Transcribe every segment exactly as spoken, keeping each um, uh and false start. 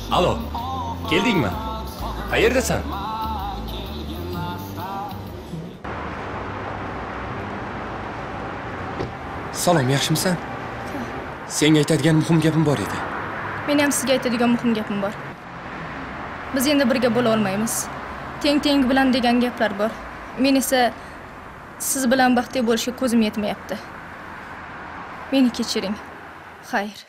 Alo, keldingmi? Qayerdasan? Salom, yaxshimisan? Senga aytadigan muhim gapim bor edi. Men ham sizga aytadigan muhim gapim bor. Biz endi birga bo'la olmaymiz. Teng-teng bilan degan gaplar bor. Men esa siz bilan baxtli bo'lishga ko'zim yetmayapti. Meni kechiring. Xayr.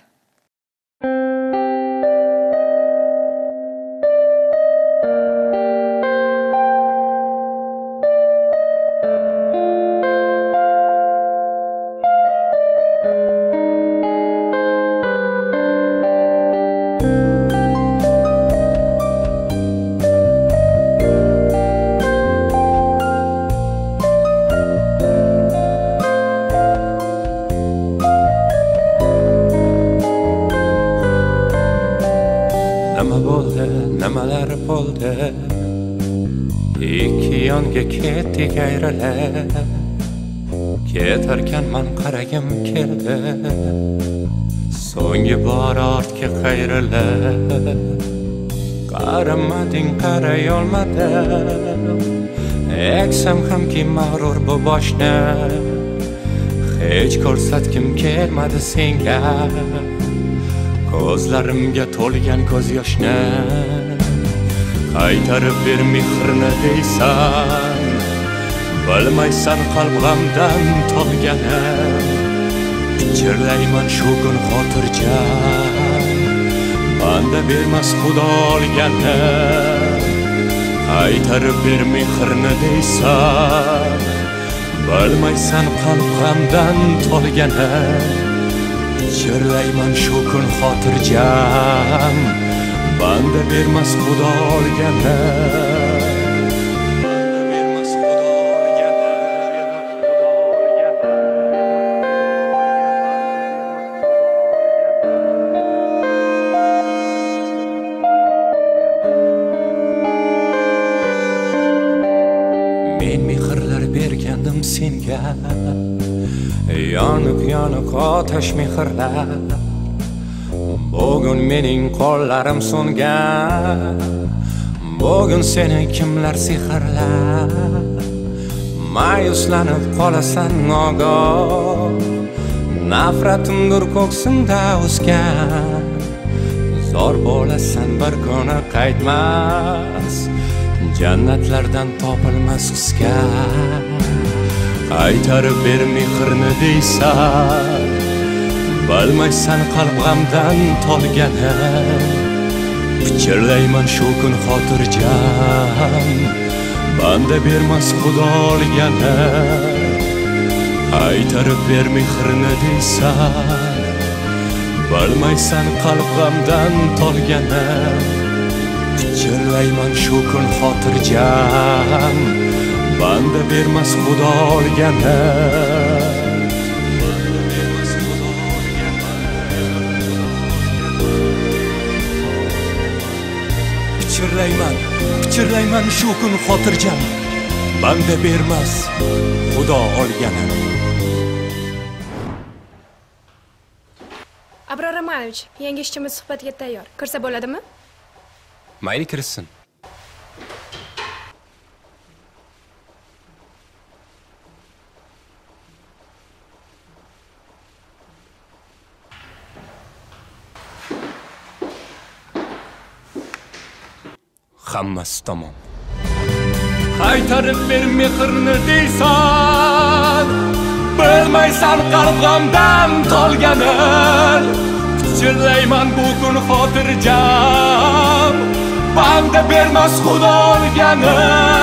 Nimalar bo'ldi? Ikki yonga ketdik ayrilib, ketarkanman qaragim keldi. So'nggi bor ortga qayrilib, qaramading, qaray olmadim. Eksam hamki mag'rur bu boshni, hech ko'rsatgim kelmadi senga. Ko'zlarimga to'lgan ko'z yoshni qaytarib ber mehrni deysan. Bilmaysan qalbimdan to'lgani, pichirlayman shu kun xotirjam. Banda bermas Xudo olgani, qaytarib ber mehrni deysan. Bilmaysan qalbimdan to'lgani, pichirlayman shu kun xotirjam. Banda bermas Xudo olgani. Men mehrlar bergandim senga, yoniq yoniq otash mehrlar. Bugun mening qo'llarim so'ngan, bugun seni kimlar sehrlar. Ma'yuslanib qolasan nogoh, nafratimdir ko'ksimda o'sgan. Zor bo'lasan bir kuni qaytmas, jannatlardan topilmas hisga. Qaytarib ber mehrni deysan. Bilmaysan qalbimdan to'lgani, pichirlayman shu kun xotirjam. Banda bermas Xudo olgani, qaytarib ber mehrni deysan. Bilmaysan qalbimdan to'lgani, pichirlayman shu kun xotirjam. Banda bermas Xudo olgani. Pichirlayman, pichirlayman shu kun xotirjam. Banda bermas Xudo olgani. Abror Romanovich, yangi ishchimiz suhbatga tayyor. Kirsa bo'ladimi? Mayli, kirsin. Hammasi tamom. Qaytarib ber mehrni deysan. Bilmaysan qalbimdan to'lgani, pichirlayman bu kun xotirjam. Banda bermas Xudo olgani,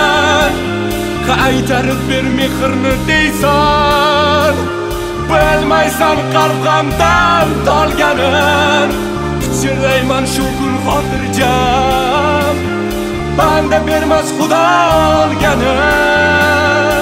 qaytarib ber mehrni deysan. Bilmaysan qalbimdan to'lgani, pichirlayman shu kun xotirjam. Banda bermas Xudo olgani.